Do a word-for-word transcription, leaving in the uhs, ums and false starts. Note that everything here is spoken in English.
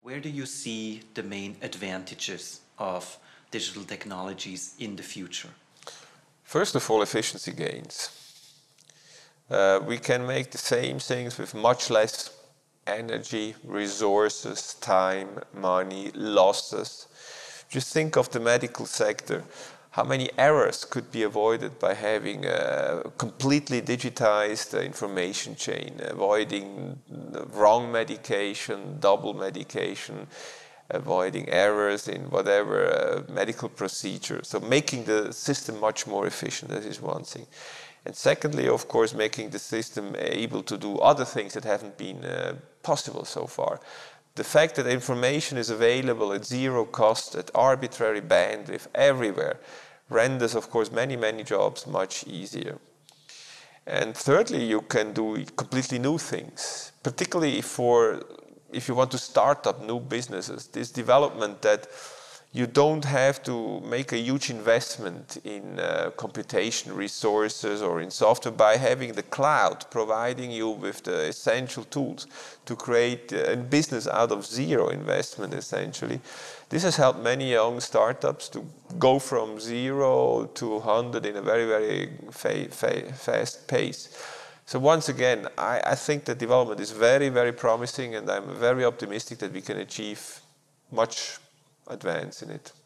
Where do you see the main advantages of digital technologies in the future? First of all, efficiency gains. Uh, we can make the same things with much less energy, resources, time, money, losses. Just think of the medical sector. How many errors could be avoided by having a completely digitized information chain, avoiding wrong medication, double medication, avoiding errors in whatever uh, medical procedure. So making the system much more efficient, that is one thing. And secondly, of course, making the system able to do other things that haven't been uh, possible so far. The fact that information is available at zero cost, at arbitrary bandwidth everywhere, renders, of course, many, many jobs much easier. And thirdly, you can do completely new things, particularly for if you want to start up new businesses. This development that you don't have to make a huge investment in uh, computation resources or in software by having the cloud providing you with the essential tools to create a business out of zero investment, essentially. This has helped many young startups to go from zero to one hundred in a very, very fa fa fast pace. So once again, I, I think the development is very, very promising, and I'm very optimistic that we can achieve much advance in it.